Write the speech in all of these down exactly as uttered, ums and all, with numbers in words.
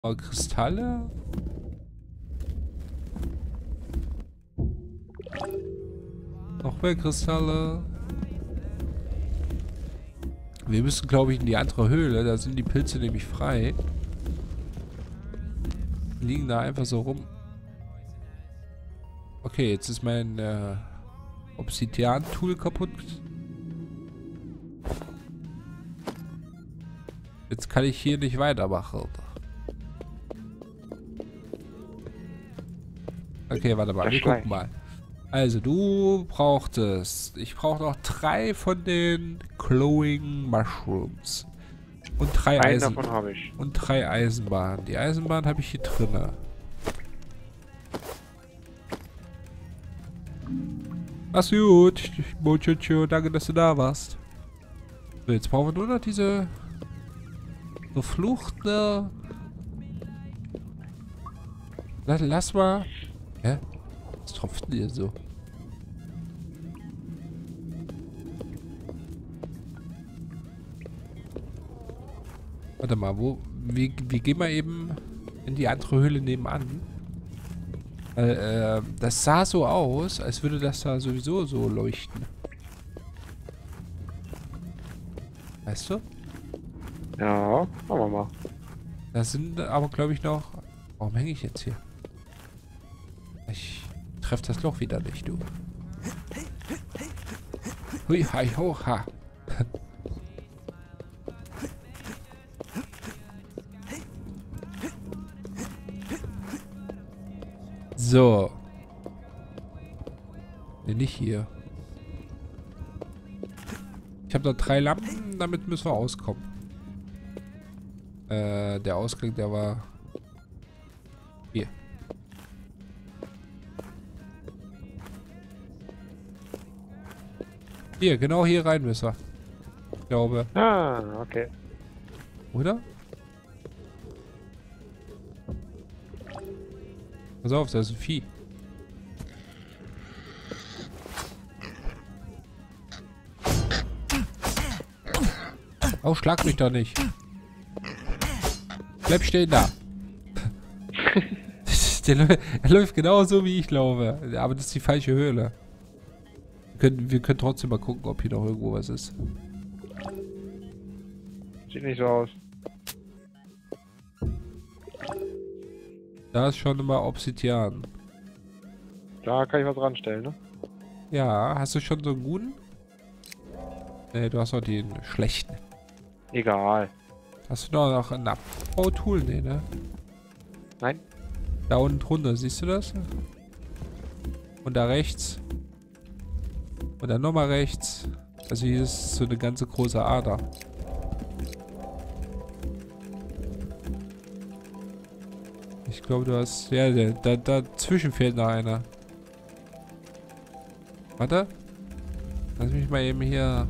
Oh, Kristalle? Noch mehr Kristalle. Wir müssen, glaube ich, in die andere Höhle. Da sind die Pilze nämlich frei. Liegen da einfach so rum. Okay, jetzt ist mein äh, Obsidian-Tool kaputt. Jetzt kann ich hier nicht weitermachen. Okay, warte mal. Wir gucken mal. Also, du brauchtest... Ich brauche noch drei von den Glowing Mushrooms. Und drei Einen Eisen... davon habe ich. Und drei Eisenbahnen. Die Eisenbahn habe ich hier drinne. Mach's gut. Mochocho, danke, dass du da warst. So, jetzt brauchen wir nur noch diese... So Flucht, ne? Lass, lass mal... Hä? Was tropft denn hier so? Warte mal, wo... Wir, wir gehen mal eben in die andere Höhle nebenan. Weil, äh, das sah so aus, als würde das da sowieso so leuchten. Weißt du? Ja, machen wir mal. Das sind aber, glaube ich, noch... Warum hänge ich jetzt hier? Ich treffe das Loch wieder nicht, du. Hui, hi, ho, ha. So. Ne, nicht hier. Ich habe noch drei Lampen, damit müssen wir auskommen. Äh, der Ausgang, der war... Hier. Hier, genau hier rein müssen wir. Ich glaube. Ah, okay. Oder? Pass auf, da ist ein Vieh. Oh, schlag mich doch nicht. Bleib stehen da. Der, lä- er läuft genauso, wie ich laufe. Aber das ist die falsche Höhle. Wir können, wir können trotzdem mal gucken, ob hier noch irgendwo was ist. Sieht nicht so aus. Da ist schon immer Obsidian. Da kann ich was ranstellen, ne? Ja, hast du schon so einen guten? Nee, du hast noch den schlechten. Egal. Hast du noch ein Abbautool? Nee, ne? Nein? Da unten drunter, siehst du das? Und da rechts. Und dann nochmal rechts. Also hier ist so eine ganze große Ader. Ich glaube, du hast... Ja, der, da, dazwischen fehlt noch einer. Warte. Lass mich mal eben hier...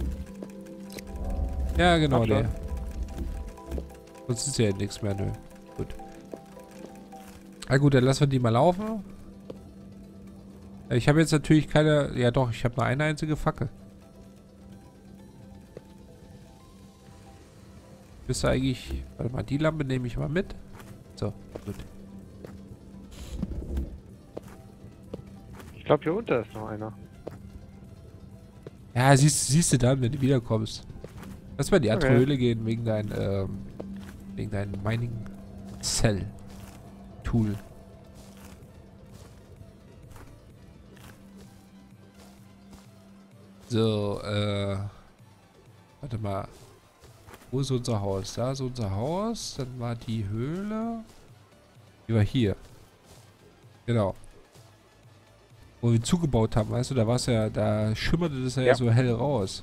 Ja, genau, Hab schon. der. Sonst ist ja nichts mehr, nö. Gut. Na gut, dann lassen wir die mal laufen. Ich habe jetzt natürlich keine... Ja doch, ich habe nur eine einzige Fackel. Bist du eigentlich... Warte mal, die Lampe nehme ich mal mit. So, gut. Ich glaube, hier unten ist noch einer. Ja, siehst, siehst du dann, wenn du wiederkommst. Lass mal in die andere Okay. Höhle gehen, wegen dein, ähm... Wegen deinem Mining Cell Tool. So, äh... Warte mal. Wo ist unser Haus? Da ist unser Haus. Dann war die Höhle. Die war hier. Genau. Wo wir zugebaut haben, weißt du, da war es ja, da schimmerte das ja, Ja. so hell raus.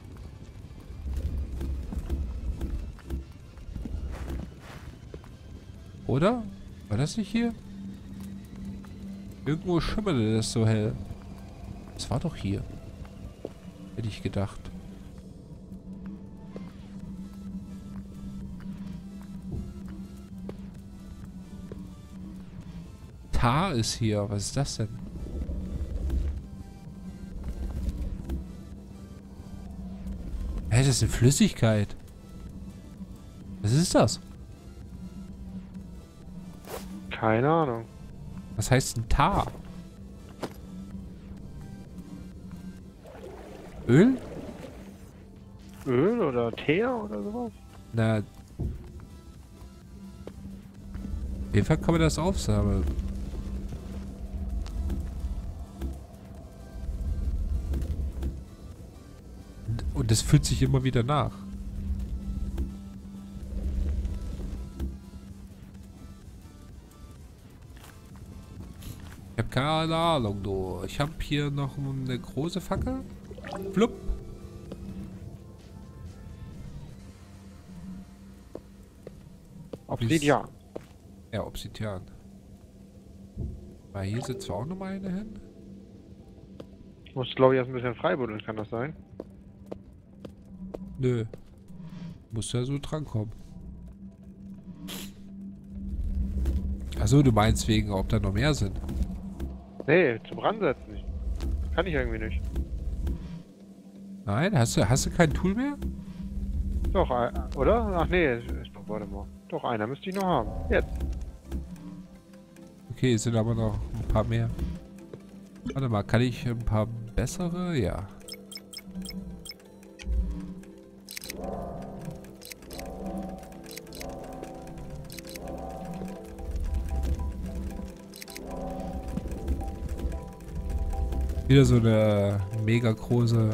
Oder? War das nicht hier? Irgendwo schimmerte das so hell. Das war doch hier. Hätte ich gedacht. Tar ist hier. Was ist das denn? Hä, das ist eine Flüssigkeit. Was ist das? Keine Ahnung. Was heißt ein Tar? Öl? Öl oder Teer oder sowas? Na. Auf jeden Fall kann man das aufsammeln. Und das fühlt sich immer wieder nach. Ich habe keine Ahnung, du. Ich habe hier noch eine große Fackel. Flupp. Obsidian. Ja, Obsidian. Weil hier sitzt zwar auch nochmal eine hin. Ich muss, glaube ich, erst ein bisschen freibuddeln, kann das sein? Nö. Muss ja so drankommen. Achso, du meinst wegen, ob da noch mehr sind. Nee, zum Ransetzen. Kann ich irgendwie nicht. Nein, hast du, hast du kein Tool mehr? Doch, äh, oder? Ach nee, ist doch, warte mal. Doch, einer müsste ich noch haben. Jetzt. Okay, es sind aber noch ein paar mehr. Warte mal, kann ich ein paar bessere? Ja. Wieder so eine mega große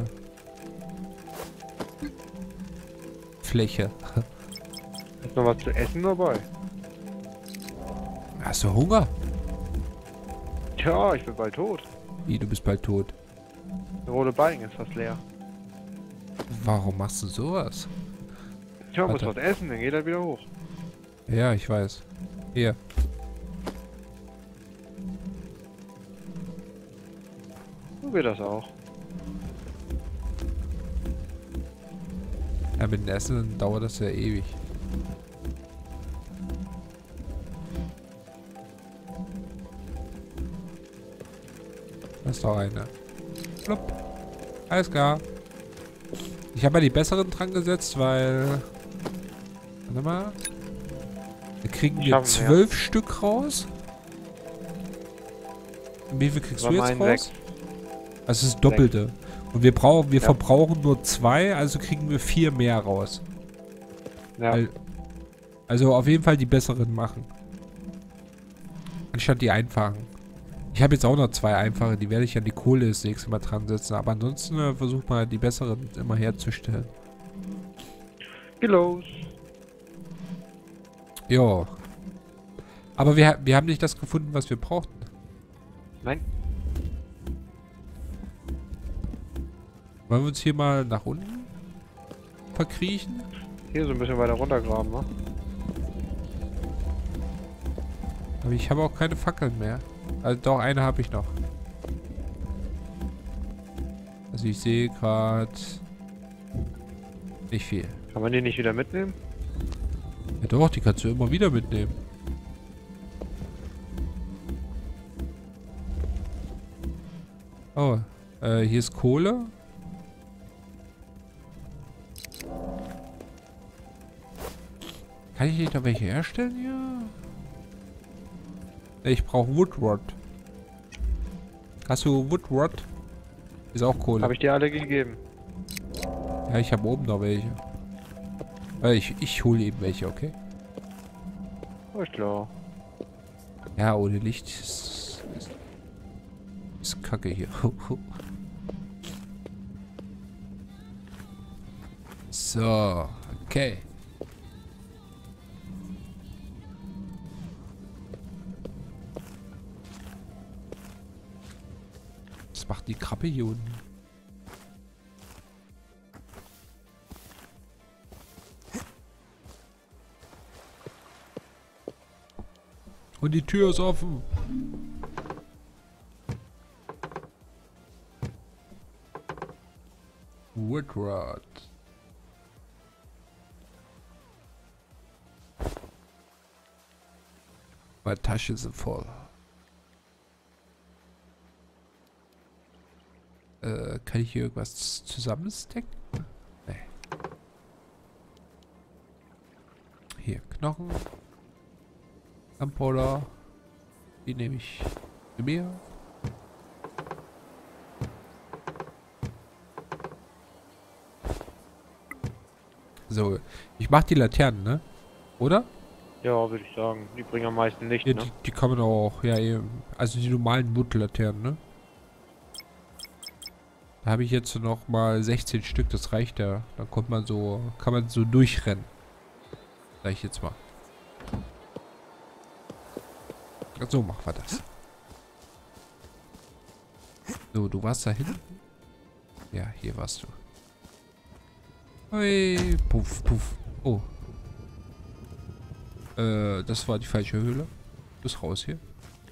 Fläche. Ist noch was zu essen dabei? Hast du Hunger? Tja, ich bin bald tot. Wie, du bist bald tot. Der rote Balken ist fast leer. Warum machst du sowas? Tja, muss Warte. was essen, dann geht er wieder hoch. Ja, ich weiß. Hier. So geht das auch. Ja, mit dem Essen dauert das ja ewig. Das ist doch eine. Plopp. Alles klar. Ich habe ja die besseren dran gesetzt, weil... Warte mal. Wir kriegen hier Schaffen wir. zwölf Stück raus. Und wie viel kriegst Bei du jetzt meinen raus? sechs. Also das Doppelte. Und wir brauchen, wir Ja. verbrauchen nur zwei, also kriegen wir vier mehr raus. Ja. Weil, also auf jeden Fall die besseren machen. Anstatt die einfachen. Ich habe jetzt auch noch zwei einfache, die werde ich an die Kohle das nächste Mal dran setzen. Aber ansonsten äh, versucht mal die besseren immer herzustellen. Geh los. Jo. Aber wir, wir haben nicht das gefunden, was wir brauchten. Nein. Wollen wir uns hier mal nach unten verkriechen? Hier so ein bisschen weiter runtergraben, ne? Aber ich habe auch keine Fackeln mehr. Also doch, eine habe ich noch. Also ich sehe gerade nicht viel. Kann man die nicht wieder mitnehmen? Ja doch, die kannst du immer wieder mitnehmen. Oh, äh, hier ist Kohle. Kann ich nicht noch welche herstellen hier? Ich brauche Woodrod. Hast du Woodrod? Ist auch Kohle. Habe ich dir alle gegeben. Ja, ich habe oben noch welche. Äh, ich ich hole eben welche, okay? Oh, ist klar. Ja, ohne Licht ist, ist, ist kacke hier. So, okay. Was macht die Krabbe hier unten? Und die Tür ist offen. Woodrod. Meine Tasche ist voll. Äh, kann ich hier irgendwas zusammenstecken? Nee. Hier, Knochen. Lampola. Die nehme ich zu mir. So, ich mach die Laternen, ne? Oder? Ja, würde ich sagen. Die bringen am meisten Licht, Ja, ne? die, die kann man auch, ja eben. Also die normalen Wood-Laternen, ne? Da habe ich jetzt noch mal sechzehn Stück, das reicht ja. Dann kommt man so, kann man so durchrennen. Sag ich jetzt mal. So machen wir das. So, du warst da hinten? Ja, hier warst du. Hui, puff, puff. Oh. Äh, das war die falsche Höhle. Du bist raus hier.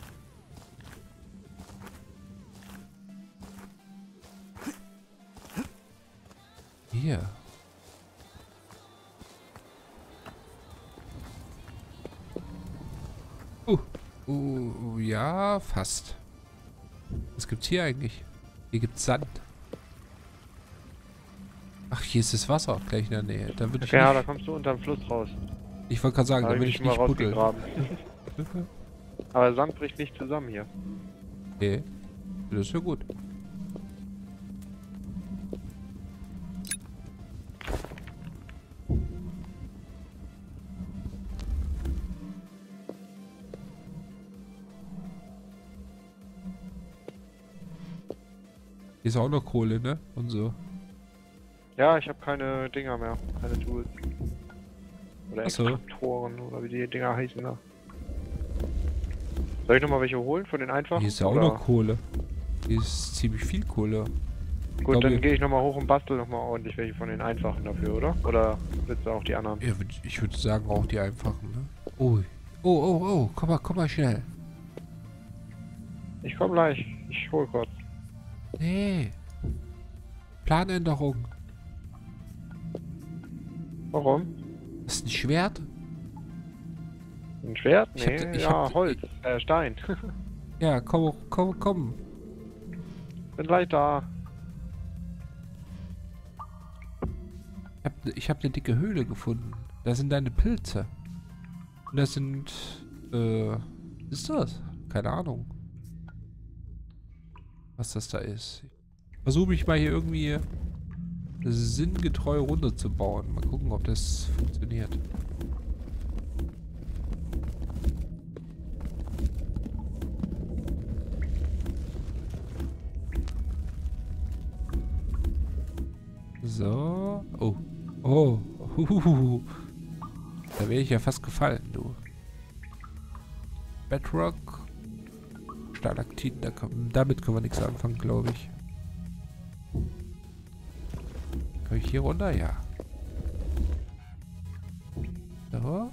Hier. Uh. Uh, ja, fast. Was gibt's hier eigentlich? Hier gibt's Sand. Ach, hier ist das Wasser gleich in der Nähe. Da würde ich Ja, nicht, da kommst du unterm Fluss raus. ich wollte gerade sagen, Da da hab würde ich ich mich mal nicht buddeln. rausgegraben. Aber Sand bricht nicht zusammen hier. Okay. Das ist ja gut. Hier ist auch noch Kohle, ne? Und so. Ja, ich habe keine Dinger mehr. Keine Tools. Oder Ach so. Extraktoren oder wie die Dinger heißen da. Soll ich nochmal welche holen von den einfachen? Hier ist ja auch oder? noch Kohle. Hier ist ziemlich viel Kohle. Gut, glaube, dann gehe ich nochmal hoch und bastel nochmal ordentlich welche von den einfachen dafür, oder? Oder willst du auch die anderen? Ja, würd- ich würde sagen auch die einfachen, ne? Oh. Oh, oh, oh. Komm mal, komm mal schnell. Ich komm gleich. Ich hol kurz. Nee. Planänderung. Warum? Das ist ein Schwert? Ein Schwert? Ich hab Nee, da- ich ja, hab- Holz. Äh, Stein. Ja, komm, komm, komm. Bin gleich da. Ich hab, ich hab eine dicke Höhle gefunden. Da sind deine Pilze. Und das sind, äh, was ist das? Keine Ahnung. Was das da ist. Ich versuche mich mal hier irgendwie sinngetreu runterzubauen. Mal gucken, ob das funktioniert. So. Oh. Oh. Huhuhu. Da wäre ich ja fast gefallen, du. Bedrock. Stalaktiten, da kann, damit können wir nichts anfangen, glaube ich. Kann ich hier runter? Ja. So.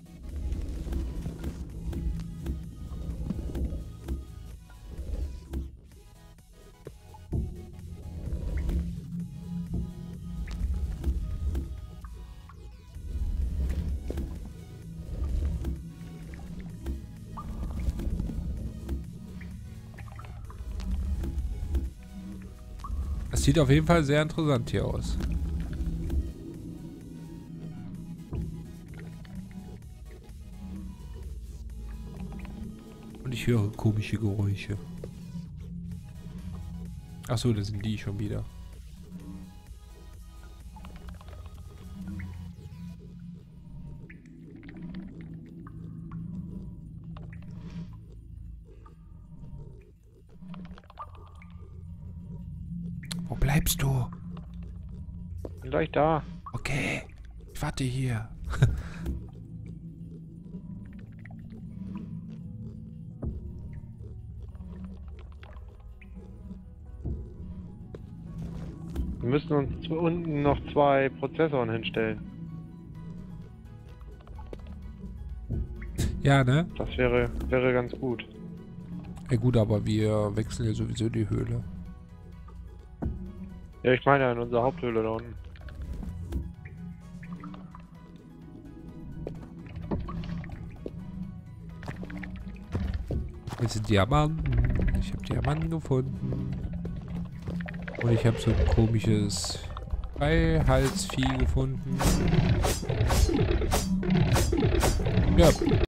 Das sieht auf jeden Fall sehr interessant hier aus. Und ich höre komische Geräusche. Ach so, das sind die schon wieder. Wo bleibst du? Bin gleich da. Okay, ich warte hier. Wir müssen uns zu unten noch zwei Prozessoren hinstellen. Ja, ne? Das wäre, wäre ganz gut. Ja gut, aber wir wechseln ja sowieso die Höhle. Ja, ich meine ja in unserer Haupthöhle da unten. Jetzt sind Diamanten. Ich habe Diamanten gefunden. Und ich habe so ein komisches Freihalsvieh gefunden. Ja.